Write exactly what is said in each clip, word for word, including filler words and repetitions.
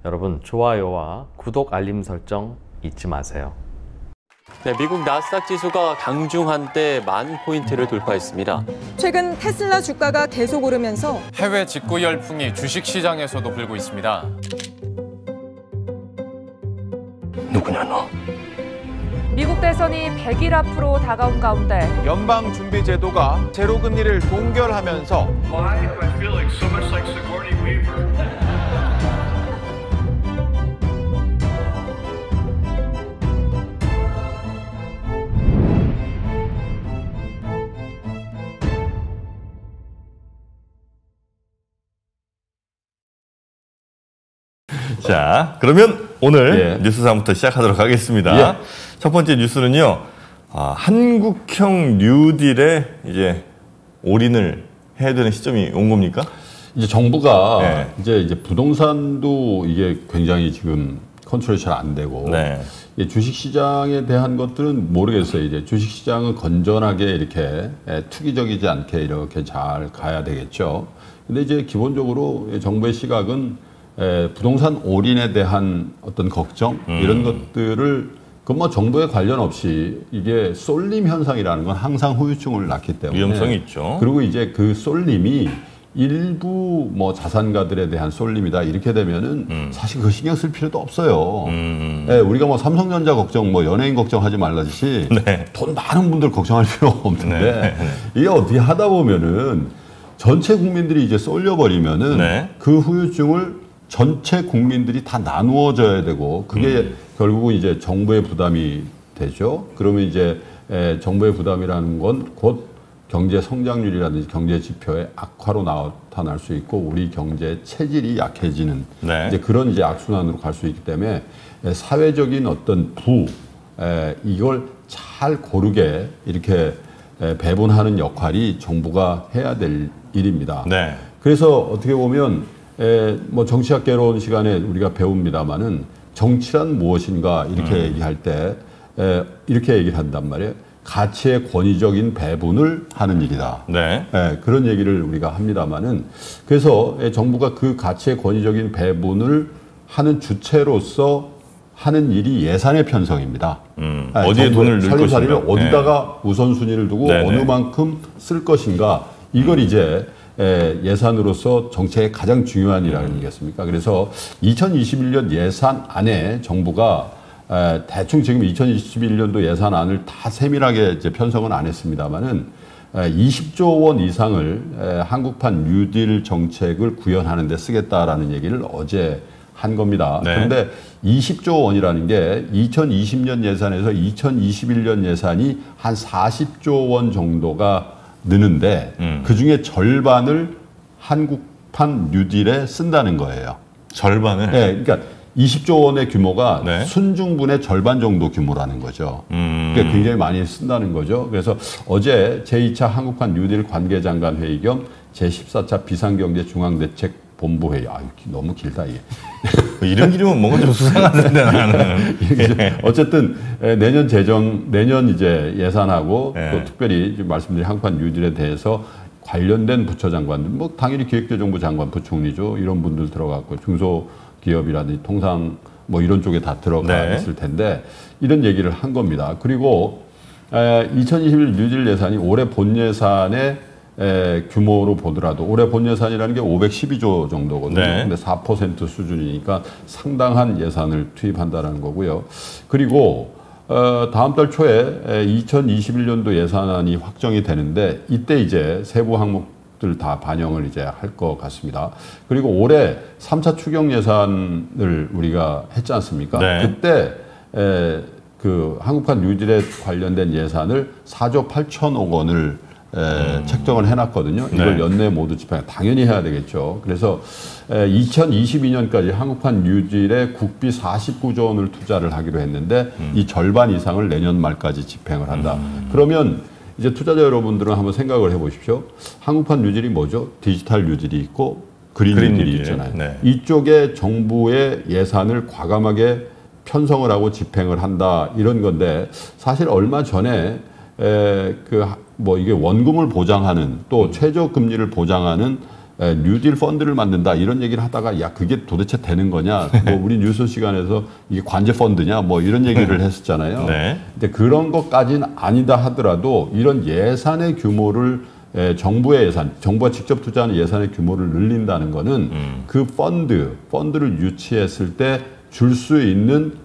여러분 좋아요와 구독 알림 설정 잊지 마세요. 네, 미국 나스닥 지수가 강중 한때 만 포인트를 돌파했습니다. 최근 테슬라 주가가 계속 오르면서 해외 직구 열풍이 주식시장에서도 불고 있습니다. 누구냐 너? 미국 대선이 백 일 앞으로 다가온 가운데 연방준비제도가 제로금리를 동결하면서 Why am I feeling so much like Sigourney Weaver? 자, 그러면 오늘 예. 뉴스상부터 시작하도록 하겠습니다. 예. 첫 번째 뉴스는요, 아, 한국형 뉴딜에 이제 올인을 해야 되는 시점이 온 겁니까? 이제 정부가 네. 이제 이제 부동산도 이게 굉장히 지금 컨트롤이 잘 안 되고 네. 주식 시장에 대한 것들은 모르겠어요. 이제 주식 시장은 건전하게 이렇게 투기적이지 않게 이렇게 잘 가야 되겠죠. 근데 이제 기본적으로 정부의 시각은 에, 부동산 올인에 대한 어떤 걱정 음. 이런 것들을 그 뭐 정부에 관련 없이 이게 쏠림 현상이라는 건 항상 후유증을 낳기 때문에 위험성이 있죠. 그리고 이제 그 쏠림이 일부 뭐 자산가들에 대한 쏠림이다 이렇게 되면은 음. 사실 그 신경 쓸 필요도 없어요. 음. 네, 우리가 뭐 삼성전자 걱정, 뭐 연예인 걱정하지 말라듯이 네. 돈 많은 분들 걱정할 필요 없는데 네. 이게 어떻게 하다 보면은 전체 국민들이 이제 쏠려버리면은 네. 그 후유증을 전체 국민들이 다 나누어져야 되고 그게 음. 결국은 이제 정부의 부담이 되죠. 그러면 이제 에, 정부의 부담이라는 건 곧 경제 성장률이라든지 경제 지표의 악화로 나타날 수 있고 우리 경제 체질이 약해지는 네. 이제 그런 이제 악순환으로 갈 수 있기 때문에 에, 사회적인 어떤 부 에, 이걸 잘 고르게 이렇게 에, 배분하는 역할이 정부가 해야 될 일입니다. 네. 그래서 어떻게 보면 에, 뭐 정치학개론 시간에 우리가 배웁니다마는 정치란 무엇인가 이렇게 음. 얘기할 때 에, 이렇게 얘기를 한단 말이에요. 가치의 권위적인 배분을 하는 일이다. 네. 에, 그런 얘기를 우리가 합니다마는 그래서 에, 정부가 그 가치의 권위적인 배분을 하는 주체로서 하는 일이 예산의 편성입니다. 음. 에, 어디에 돈을 넣을 것인가. 어디다가 네. 우선순위를 두고 네네. 어느 만큼 쓸 것인가 이걸 음. 이제 에, 예산으로서 정책의 가장 중요한 일 아니겠습니까? 그래서 이천이십일 년 예산안에 정부가 에, 대충 지금 이천이십일 년도 예산안을 다 세밀하게 이제 편성은 안 했습니다만은 에, 이십조 원 이상을 에, 한국판 뉴딜 정책을 구현하는 데 쓰겠다라는 얘기를 어제 한 겁니다. 네. 그런데 이십조 원이라는 게 이천이십 년 예산에서 이천이십일 년 예산이 한 사십조 원 정도가 느는데 음. 그중에 절반을 한국판 뉴딜에 쓴다는 거예요. 절반을? 네, 그러니까 이십조 원의 규모가 네. 순중분의 절반 정도 규모라는 거죠. 음. 그러니까 굉장히 많이 쓴다는 거죠. 그래서 어제 제이 차 한국판 뉴딜 관계장관 회의 겸 제십사 차 비상경제 중앙대책본부 회의. 아, 너무 길다 이게. 이런 길이면 뭔가 좀 수상한데 나는. 어쨌든 내년 재정, 내년 이제 예산하고 네. 또 특별히 말씀드린 한국판 뉴딜에 대해서 관련된 부처 장관들, 뭐 당연히 기획재정부 장관, 부총리죠. 이런 분들 들어갔고 중소기업이라든지 통상 뭐 이런 쪽에 다 들어가 네. 있을 텐데 이런 얘기를 한 겁니다. 그리고 이천이십일 뉴딜 예산이 올해 본 예산의 에, 규모로 보더라도 올해 본 예산이라는 게 오백십이조 정도거든요. 네. 근데 사 퍼센트 수준이니까 상당한 예산을 투입한다는 거고요. 그리고 어, 다음 달 초에 에, 이천이십일 년도 예산안이 확정이 되는데 이때 이제 세부 항목들 다 반영을 이제 할 것 같습니다. 그리고 올해 삼 차 추경 예산을 우리가 했지 않습니까? 네. 그때 에, 그 한국판 뉴딜에 관련된 예산을 사조 팔천억 원을 에, 음. 책정을 해놨거든요. 이걸 네. 연내 모두 집행 당연히 해야 되겠죠. 그래서 에, 이천이십이 년까지 한국판 뉴딜에 국비 사십구조 원을 투자를 하기로 했는데 음. 이 절반 이상을 내년 말까지 집행을 한다. 음. 그러면 이제 투자자 여러분들은 한번 생각을 해보십시오. 한국판 뉴딜이 뭐죠? 디지털 뉴딜이 있고 그린, 그린 뉴딜이 있잖아요. 네. 이쪽에 정부의 예산을 과감하게 편성을 하고 집행을 한다 이런 건데 사실 얼마 전에 에, 그 뭐 이게 원금을 보장하는 또 최저 금리를 보장하는 에, 뉴딜 펀드를 만든다 이런 얘기를 하다가 야 그게 도대체 되는 거냐 뭐 우리 뉴스 시간에서 이게 관제 펀드냐 뭐 이런 얘기를 했었잖아요. 네. 근데 그런 것까지는 아니다 하더라도 이런 예산의 규모를 에, 정부의 예산, 정부가 직접 투자하는 예산의 규모를 늘린다는 거는 음. 그 펀드, 펀드를 유치했을 때 줄 수 있는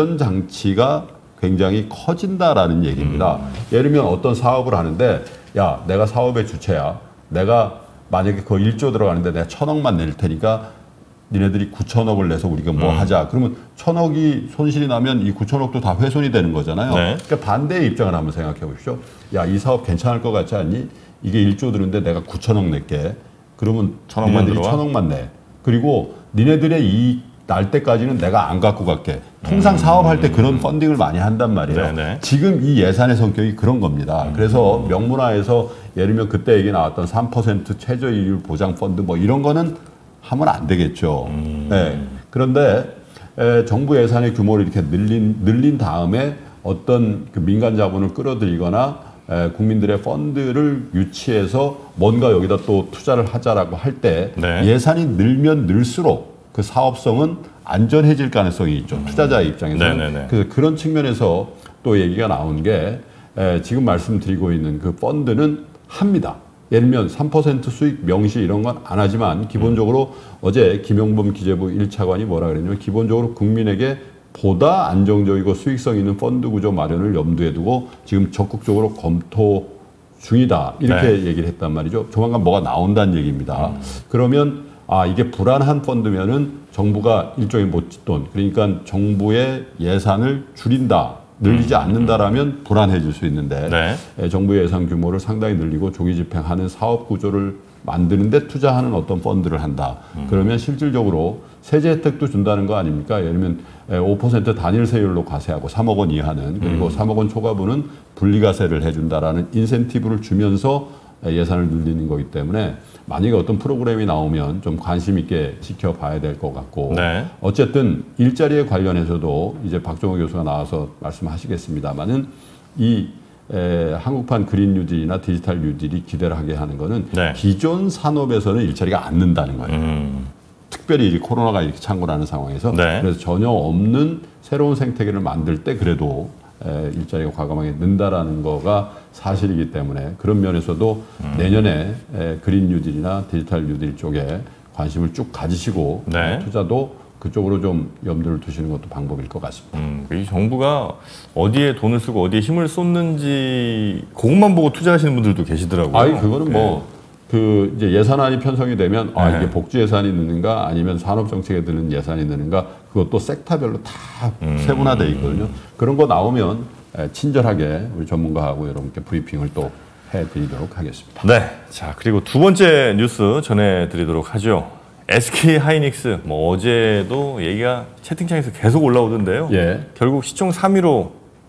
안전장치가 굉장히 커진다라는 얘기입니다. 음. 예를 들면 어떤 사업을 하는데 야 내가 사업의 주체야. 내가 만약에 그 일조 들어가는데 내가 천억만 낼 테니까 니네들이 구천억을 내서 우리가 뭐 음. 하자. 그러면 천억이 손실이 나면 이 구천억도 다 훼손이 되는 거잖아요. 네. 그러니까 반대의 입장을 한번 생각해 보십시오. 야, 이 사업 괜찮을 것 같지 않니? 이게 일조 드는데 내가 구천억 낼게. 그러면 천억만 니네들이 들어와? 천억만 내. 그리고 니네들의 이익 날 때까지는 내가 안 갖고 갈게. 통상 사업할 때 그런 펀딩을 많이 한단 말이에요. 네네. 지금 이 예산의 성격이 그런 겁니다. 그래서 명문화에서 예를 들면 그때 얘기 나왔던 삼 퍼센트 최저이율 보장 펀드 뭐 이런 거는 하면 안 되겠죠. 음. 네. 그런데 에, 정부 예산의 규모를 이렇게 늘린, 늘린 다음에 어떤 그 민간 자본을 끌어들이거나 에, 국민들의 펀드를 유치해서 뭔가 여기다 또 투자를 하자라고 할 때 네. 예산이 늘면 늘수록 그 사업성은 안전해질 가능성이 있죠. 투자자의 입장에서는. 네네네. 그래서 그런 측면에서 또 얘기가 나온 게 에, 지금 말씀드리고 있는 그 펀드는 합니다. 예를 들면 삼 퍼센트 수익 명시 이런 건 안 하지만 기본적으로 음. 어제 김용범 기재부 일 차관이 뭐라 그랬냐면 기본적으로 국민에게 보다 안정적이고 수익성 있는 펀드 구조 마련을 염두에 두고 지금 적극적으로 검토 중이다. 이렇게 네. 얘기를 했단 말이죠. 조만간 뭐가 나온다는 얘기입니다. 음. 그러면 아 이게 불안한 펀드면은 정부가 일종의 못짓돈 그러니까 정부의 예산을 줄인다. 늘리지 않는다라면 불안해질 수 있는데 네. 정부의 예산 규모를 상당히 늘리고 조기 집행하는 사업 구조를 만드는데 투자하는 어떤 펀드를 한다. 음. 그러면 실질적으로 세제 혜택도 준다는 거 아닙니까? 예를 들면 오 퍼센트 단일 세율로 과세하고 삼억 원 이하는 그리고 음. 삼억 원 초과분은 분리과세를 해준다라는 인센티브를 주면서 예산을 늘리는 거기 때문에 만약에 어떤 프로그램이 나오면 좀 관심 있게 지켜봐야 될 것 같고 네. 어쨌든 일자리에 관련해서도 이제 박종호 교수가 나와서 말씀하시겠습니다만은 이 에, 한국판 그린 뉴딜이나 디지털 뉴딜이 기대를 하게 하는 거는 네. 기존 산업에서는 일자리가 안 는다는 거예요. 음. 특별히 이 코로나가 이렇게 창궐하는 상황에서 네. 그래서 전혀 없는 새로운 생태계를 만들 때 그래도 에, 일자리가 과감하게 는다라는 거가 사실이기 때문에 그런 면에서도 음. 내년에 에, 그린 뉴딜이나 디지털 뉴딜 쪽에 관심을 쭉 가지시고 네. 투자도 그쪽으로 좀 염두를 두시는 것도 방법일 것 같습니다. 음, 이 정부가 어디에 돈을 쓰고 어디에 힘을 쏟는지 그것만 보고 투자하시는 분들도 계시더라고요. 아니 그거는 뭐 네. 그 이제 예산안이 편성이 되면 아 네. 이게 복지 예산이 느는가 아니면 산업 정책에 드는 예산이 느는가 그것도 섹터별로 다 음. 세분화돼 있거든요. 그런 거 나오면 친절하게 우리 전문가하고 여러분께 브리핑을 또 해드리도록 하겠습니다. 네. 자, 그리고 두 번째 뉴스 전해드리도록 하죠. 에스케이 하이닉스, 뭐 어제도 얘기가 채팅창에서 계속 올라오던데요. 예. 결국 시총 삼 위로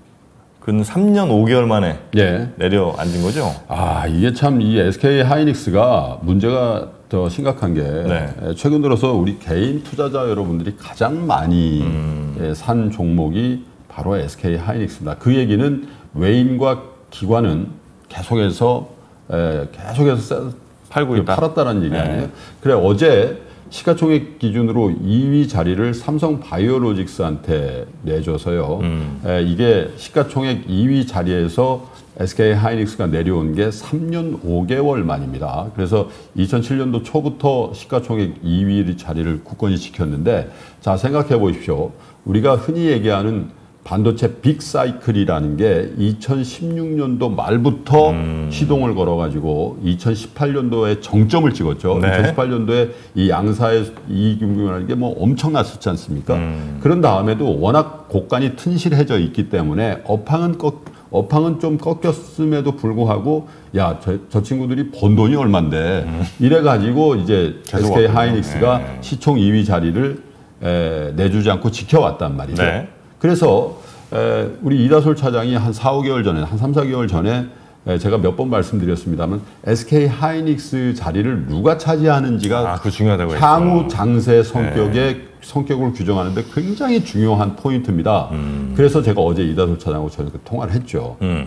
근 삼 년 오 개월 만에 예. 내려앉은 거죠. 아 이게 참 이 에스케이 하이닉스가 문제가 더 심각한 게 네. 최근 들어서 우리 개인 투자자 여러분들이 가장 많이 음. 산 종목이 바로 에스케이 하이닉스입니다. 그 얘기는 외인과 기관은 계속해서 계속해서 팔고 있다. 팔았다는 얘기 네. 아니에요? 그래 어제 시가총액 기준으로 이 위 자리를 삼성 바이오로직스한테 내줘서요. 음. 에, 이게 시가총액 이 위 자리에서 에스케이 하이닉스가 내려온 게 삼 년 오 개월 만입니다. 그래서 이천칠 년도 초부터 시가총액 이 위 자리를 굳건히 지켰는데 자 생각해 보십시오. 우리가 흔히 얘기하는 반도체 빅사이클이라는 게 이천십육 년도 말부터 음. 시동을 걸어가지고 이천십팔 년도에 정점을 찍었죠. 네. 이천십팔 년도에 이 양사의 이익이라는 게 뭐 엄청났었지 않습니까? 음. 그런 다음에도 워낙 곡간이 튼실해져 있기 때문에 업황은 꺾, 업황은 좀 꺾였음에도 불구하고 야, 저, 저 친구들이 번 돈이 얼만데 음. 이래가지고 이제 에스케이 하이닉스가 네. 시총 이 위 자리를 에, 내주지 않고 지켜왔단 말이죠. 네. 그래서 에, 우리 이다솔 차장이 한 사, 오 개월 전에, 한 삼, 사 개월 전에 에, 제가 몇 번 말씀드렸습니다만 에스케이 하이닉스 자리를 누가 차지하는지가 아, 그 중요하다고 향후 했죠. 장세 성격의 네. 성격을 규정하는데 굉장히 중요한 포인트입니다. 음. 그래서 제가 어제 이다솔 차장하고 저녁에 통화를 했죠. 음.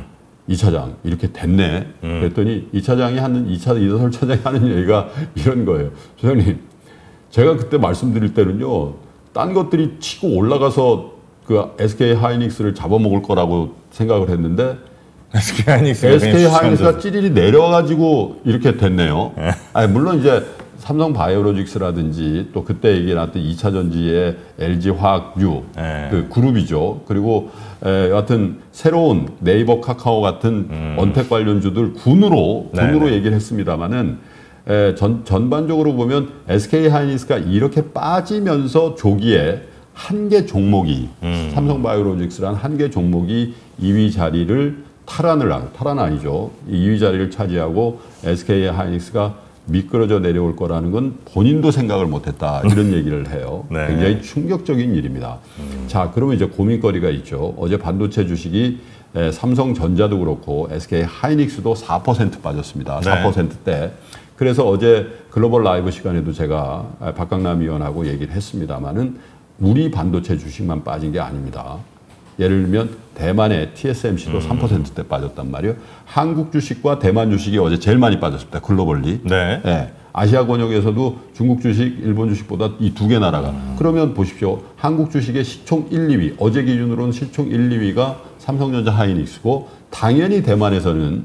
이 차장 이렇게 됐네. 음. 그랬더니 이 차장이 하는 이 차 이더설 차장이 하는 얘기가 이런 거예요. 소장님, 제가 그때 말씀드릴 때는요, 딴 것들이 치고 올라가서 그 에스케이 하이닉스를 잡아먹을 거라고 생각을 했는데 에스케이 하이닉스가, 에스케이 하이닉스가 찌릿이 내려와가지고 이렇게 됐네요. 네. 아니, 물론 이제 삼성 바이오로직스라든지 또 그때 얘기 나왔던 이 차 전지의 엘지 화학유 네. 그 그룹이죠. 그리고 에, 여하튼 새로운 네이버 카카오 같은 음. 언택 관련주들 군으로 군으로 네네. 얘기를 했습니다만은 에, 전 전반적으로 보면 에스케이 하이닉스가 이렇게 빠지면서 조기에 한 개 종목이 음. 삼성 바이오로직스란 한 개 종목이 이 위 자리를 탈환을 하고 탈환 아니죠. 이 위 자리를 차지하고 에스케이 하이닉스가 미끄러져 내려올 거라는 건 본인도 생각을 못했다 이런 얘기를 해요. 네. 굉장히 충격적인 일입니다. 음. 자, 그러면 이제 고민거리가 있죠. 어제 반도체 주식이 에, 삼성전자도 그렇고 에스케이 하이닉스도 사 퍼센트 빠졌습니다. 네. 사 퍼센트대. 그래서 어제 글로벌 라이브 시간에도 제가 박강남 위원하고 얘기를 했습니다마는 우리 반도체 주식만 빠진 게 아닙니다. 예를 들면 대만의 티에스엠씨도 음. 삼 퍼센트대 빠졌단 말이에요. 한국 주식과 대만 주식이 어제 제일 많이 빠졌습니다. 글로벌리. 네. 네. 아시아 권역에서도 중국 주식, 일본 주식보다 이 두 개 나라가. 음. 그러면 보십시오. 한국 주식의 시총 일, 이 위. 어제 기준으로는 시총 일, 이 위가 삼성전자 하이닉스고 당연히 대만에서는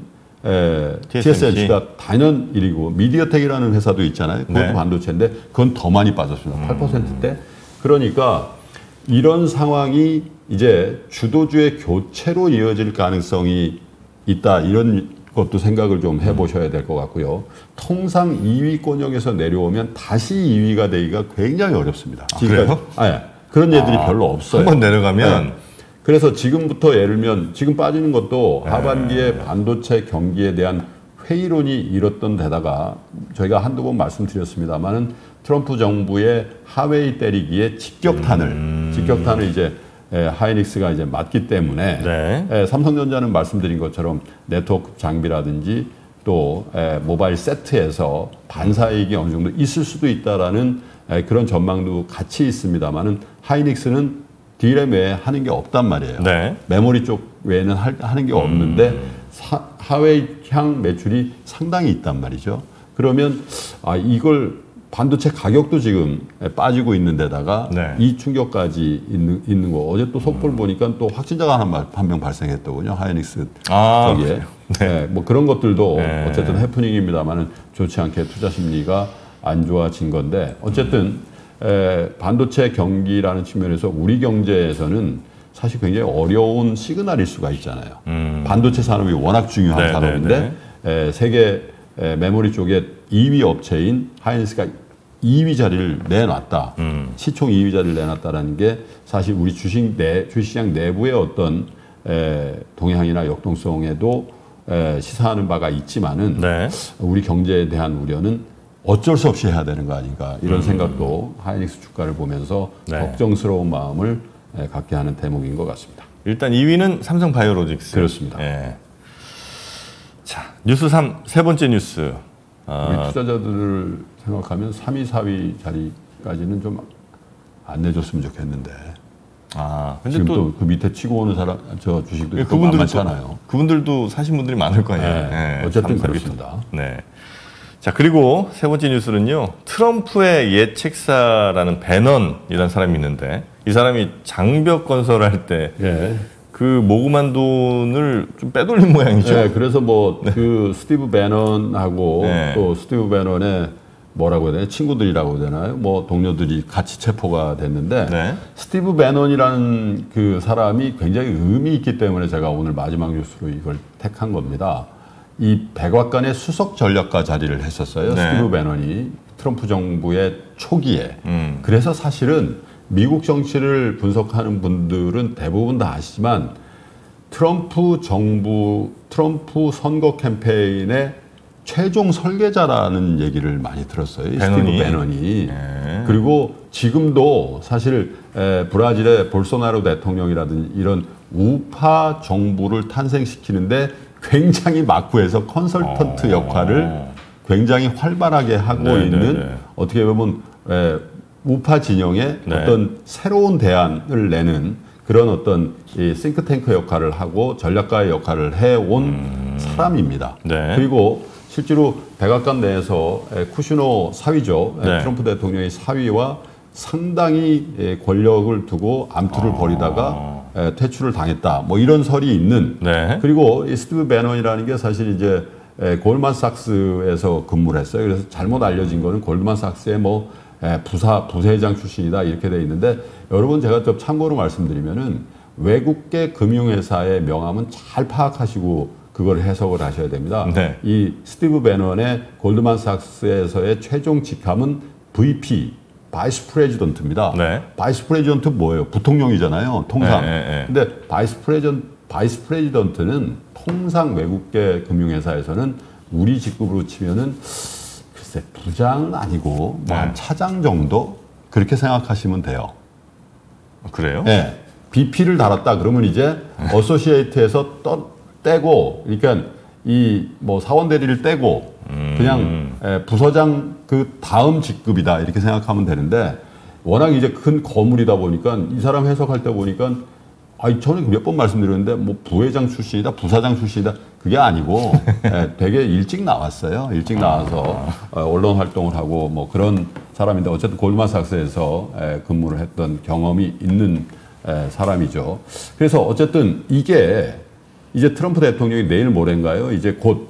에, 티에스엠씨. 티에스엠씨가 단연 일 위고 미디어텍이라는 회사도 있잖아요. 그것도 네. 반도체인데 그건 더 많이 빠졌습니다. 음. 팔 퍼센트대. 그러니까 이런 상황이 이제 주도주의 교체로 이어질 가능성이 있다. 이런 것도 생각을 좀 해보셔야 될 것 같고요. 통상 이 위권역에서 내려오면 다시 이 위가 되기가 굉장히 어렵습니다. 아, 그래요? 아, 예. 그런 애들이 아, 별로 없어요. 한번 내려가면. 네. 그래서 지금부터 예를 들면 지금 빠지는 것도 네. 하반기에 반도체 경기에 대한 회의론이 일었던 데다가 저희가 한두 번 말씀드렸습니다만은 트럼프 정부의 하웨이 때리기에 직격탄을 음. 직격탄을 이제 에, 하이닉스가 이제 맞기 때문에 네. 에, 삼성전자는 말씀드린 것처럼 네트워크 장비라든지 또 에, 모바일 세트에서 반사이익이 어느 정도 있을 수도 있다라는 에, 그런 전망도 같이 있습니다만은 하이닉스는 디램 외에 하는 게 없단 말이에요. 네. 메모리 쪽 외에는 할, 하는 게 없는데 음. 사, 하웨이 향 매출이 상당히 있단 말이죠. 그러면 아 이걸 반도체 가격도 지금 빠지고 있는 데다가 네. 이 충격까지 있는, 있는 거. 어제 또 속보를 음. 보니까 또 확진자가 한 명 발생했더군요. 하이닉스 아, 저기에. 네. 네, 뭐 그런 것들도 네. 어쨌든 해프닝입니다만은 좋지 않게 투자 심리가 안 좋아진 건데 어쨌든 에, 반도체 경기라는 측면에서 우리 경제에서는 사실 굉장히 어려운 시그널일 수가 있잖아요. 음. 반도체 산업이 워낙 중요한 네, 산업인데 네, 에, 세계 에, 메모리 쪽에 이 위 업체인 하이닉스가 이 위 자리를 내놨다. 음. 시총 이 위 자리를 내놨다라는 게 사실 우리 주식 내, 주식시장 내부의 어떤 에, 동향이나 역동성에도 에, 시사하는 바가 있지만은 네. 우리 경제에 대한 우려는 어쩔 수 없이 해야 되는 거 아닌가 이런 음. 생각도 하이닉스 주가를 보면서 네. 걱정스러운 마음을 에, 갖게 하는 대목인 것 같습니다. 일단 이 위는 삼성 바이오로직스. 그렇습니다. 예. 자, 뉴스 삼, 세 번째 뉴스. 우리 아, 투자자들을 생각하면 삼 위, 사 위 자리까지는 좀 안 내줬으면 좋겠는데. 아, 근데 지금 또 또 그 밑에 치고 오는 사람, 저 주식도 예, 또 그분들은 만만찮아요. 또, 그분들도 사신 분들이 많을 거 아니에요. 네, 예, 어쨌든 삼, 사 위. 그렇습니다. 네. 자, 그리고 세 번째 뉴스는요. 트럼프의 옛 책사라는 배넌이라는 사람이 있는데 이 사람이 장벽 건설할 때 예. 그 모금한 돈을 좀 빼돌린 모양이죠. 네, 그래서 뭐 그 스티브 배넌하고 네. 또 스티브 배넌의 뭐라고 해야 되나요? 친구들이라고 해야 되나요? 뭐 동료들이 같이 체포가 됐는데 네. 스티브 배넌이라는 그 사람이 굉장히 의미 있기 때문에 제가 오늘 마지막 뉴스로 이걸 택한 겁니다. 이 백악관의 수석 전략가 자리를 했었어요. 네. 스티브 배넌이 트럼프 정부의 초기에. 음. 그래서 사실은 미국 정치를 분석하는 분들은 대부분 다 아시지만 트럼프 정부, 트럼프 선거 캠페인의 최종 설계자라는 얘기를 많이 들었어요. 배넌이. 스티브 배넌이. 네. 그리고 지금도 사실 에, 브라질의 볼소나로 대통령이라든지 이런 우파 정부를 탄생시키는데 굉장히 막후해서 컨설턴트 어. 역할을 굉장히 활발하게 하고 네, 있는 네, 네. 어떻게 보면 에, 우파 진영의 네. 어떤 새로운 대안을 내는 그런 어떤 이 싱크탱크 역할을 하고 전략가의 역할을 해온 음. 사람입니다. 네. 그리고 실제로 백악관 내에서 쿠시너 사위죠. 네. 트럼프 대통령의 사위와 상당히 권력을 두고 암투를 아. 벌이다가 퇴출을 당했다. 뭐 이런 설이 있는. 네. 그리고 이 스티브 배넌이라는 게 사실 이제 골드만삭스에서 근무를 했어요. 그래서 잘못 알려진 거는 골드만삭스의 뭐 부사 부회장 출신이다 이렇게 돼 있는데, 여러분 제가 좀 참고로 말씀드리면은 외국계 금융회사의 명함은 잘 파악하시고 그걸 해석을 하셔야 됩니다. 네. 이 스티브 배넌의 골드만삭스에서의 최종 직함은 브이피 바이스 프레지던트입니다. 네. 바이스 프레지던트 뭐예요? 부통령이잖아요. 통상. 네, 네, 네. 근데 바이스 프레전 바이스 프레지던트는 통상 외국계 금융회사에서는 우리 직급으로 치면은 글쎄 부장은 아니고 뭐 한 네. 차장 정도 그렇게 생각하시면 돼요. 그래요? 네. 비피를 달았다 그러면 이제 어소시에이트에서 떠, 떼고, 그러니까 이 뭐 사원 대리를 떼고 음. 그냥 에, 부서장 그 다음 직급이다 이렇게 생각하면 되는데, 워낙 이제 큰 거물이다 보니까 이 사람 해석할 때 보니까 아니 저는 몇 번 말씀드렸는데 뭐 부회장 출신이다 부사장 출신이다 그게 아니고 에, 되게 일찍 나왔어요. 일찍 나와서 어, 언론 활동을 하고 뭐 그런 사람인데, 어쨌든 골드만삭스에서 에, 근무를 했던 경험이 있는 에, 사람이죠. 그래서 어쨌든 이게 이제 트럼프 대통령이 내일 모레인가요? 이제 곧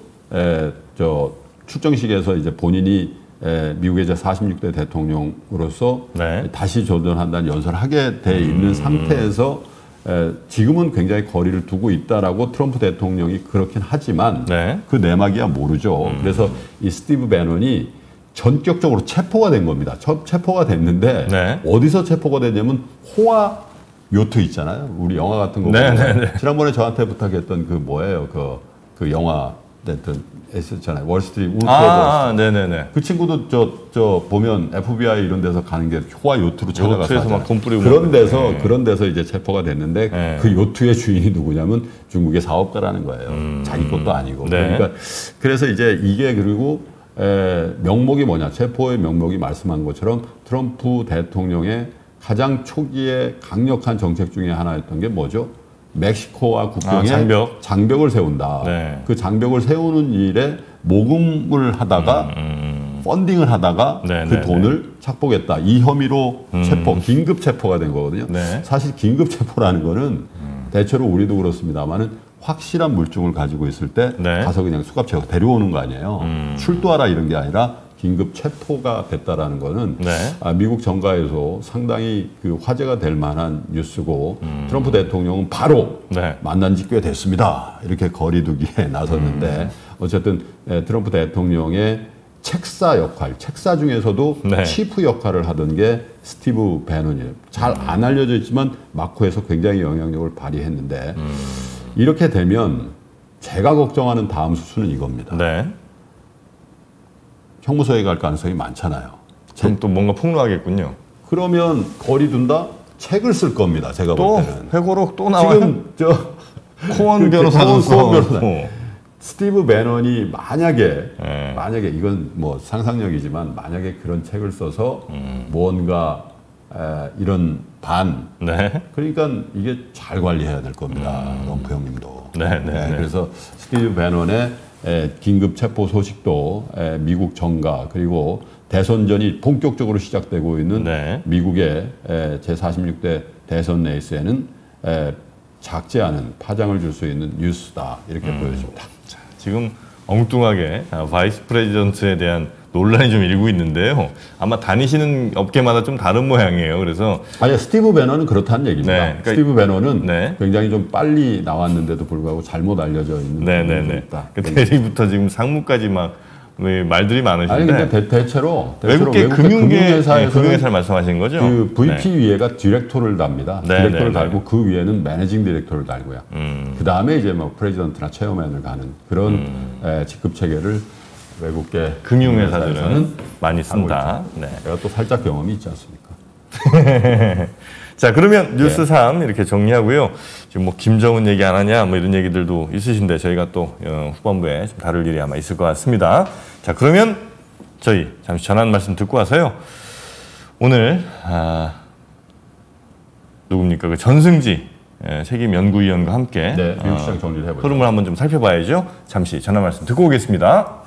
저 출정식에서 이제 본인이 에, 미국의 이제 사십육 대 대통령으로서 네. 다시 조전한다는 연설을 하게 돼 있는 음. 상태에서 에, 지금은 굉장히 거리를 두고 있다라고 트럼프 대통령이 그렇긴 하지만 네. 그 내막이야 모르죠. 음. 그래서 이 스티브 배넌이 전격적으로 체포가 된 겁니다. 체포가 됐는데 네. 어디서 체포가 됐냐면 호화 요트 있잖아요. 우리 영화 같은 거 보면 네, 네, 네. 지난번에 저한테 부탁했던 그 뭐예요? 그, 그 영화 됐던 했었잖아요. 월스트리트 울프 아, 아, 네네네. 그 친구도 저, 저 보면 에프비아이 이런 데서 가는 게 호화 요트로 찾아가서 막 돈 뿌리고 그런 데서 네. 그런 데서 이제 체포가 됐는데 네. 그 요트의 주인이 누구냐면 중국의 사업가라는 거예요. 음. 자기 것도 아니고. 네. 그러니까 그래서 이제 이게 그리고 에, 명목이 뭐냐? 체포의 명목이 말씀한 것처럼 트럼프 대통령의 가장 초기에 강력한 정책 중에 하나였던 게 뭐죠? 멕시코와 국경에 아, 장벽. 장벽을 세운다. 네. 그 장벽을 세우는 일에 모금을 하다가 음, 음. 펀딩을 하다가 네, 그 네, 돈을 네. 착복했다. 이 혐의로 음. 체포, 긴급 체포가 된 거거든요. 네. 사실 긴급 체포라는 거는 음. 대체로 우리도 그렇습니다만은 확실한 물증을 가지고 있을 때 네. 가서 그냥 수갑채고 데려오는 거 아니에요. 음. 출두하라 이런 게 아니라 긴급 체포가 됐다라는 거는 네. 아, 미국 정가에서 상당히 그 화제가 될 만한 뉴스고 음. 트럼프 대통령은 바로 네. 만난 지 꽤 됐습니다. 이렇게 거리두기에 나섰는데 음. 어쨌든 에, 트럼프 대통령의 책사 역할, 책사 중에서도 네. 치프 역할을 하던 게 스티브 배넌이에요. 잘 안 알려져 있지만 마코에서 굉장히 영향력을 발휘했는데 음. 이렇게 되면 제가 걱정하는 다음 수순은 이겁니다. 네. 형무소에 갈 가능성이 많잖아요. 그럼 또 뭔가 폭로하겠군요. 그러면 거리 둔다? 책을 쓸 겁니다. 제가 또 볼 때는. 회고록 또 나와요. 지금 저 코언 변호사도 코언 변호사. 스티브 배넌이 만약에 네. 만약에 이건 뭐 상상력이지만 만약에 그런 책을 써서 음. 무언가 에, 이런 반 네. 그러니까 이게 잘 관리해야 될 겁니다. 음. 럼프 형님도. 네, 네, 네. 그래서 스티브 배넌의 에, 긴급 체포 소식도 에, 미국 정가 그리고 대선전이 본격적으로 시작되고 있는 네. 미국의 에, 제사십육 대 대선 레이스에는 에, 작지 않은 파장을 줄 수 있는 뉴스다 이렇게 음. 보여집니다. 자, 지금 엉뚱하게 바이스 프레지던트에 대한 논란이 좀 일고 있는데요. 아마 다니시는 업계마다 좀 다른 모양이에요. 그래서 아니 스티브 배넌은 그렇다는 얘기입니다. 네, 그러니까 스티브 배넌은 네. 굉장히 좀 빨리 나왔는데도 불구하고 잘못 알려져 있는 부분이 있다. 그 대리부터 지금 상무까지 막 말들이 많으신데. 아니 근데 대, 대체로, 대체로 외국계, 외국계 금융계, 금융회사에서 금융회사를 말씀하신 거죠? 그 브이피 네. 위에가 디렉토를 답니다. 네, 디렉토를 네, 달고 네. 그 위에는 매니징 디렉토를 달고요. 음. 그 다음에 이제 뭐 프레지던트나 체어맨을 가는 그런 음. 에, 직급 체계를 외국계 금융회사들은 많이 쓴다. 네. 제가 또 살짝 경험이 있지 않습니까? 자, 그러면 뉴스 네. 삼 이렇게 정리하고요. 지금 뭐 김정은 얘기 안 하냐 뭐 이런 얘기들도 있으신데 저희가 또 후반부에 좀 다룰 일이 아마 있을 것 같습니다. 자, 그러면 저희 잠시 전한 말씀 듣고 와서요. 오늘 아, 누굽니까? 그 전승지 예, 세김연구위원과 함께 네, 미국 어, 시장 정리를 해보죠. 흐름을 한번 좀 살펴봐야죠. 잠시 전화 말씀 듣고 오겠습니다.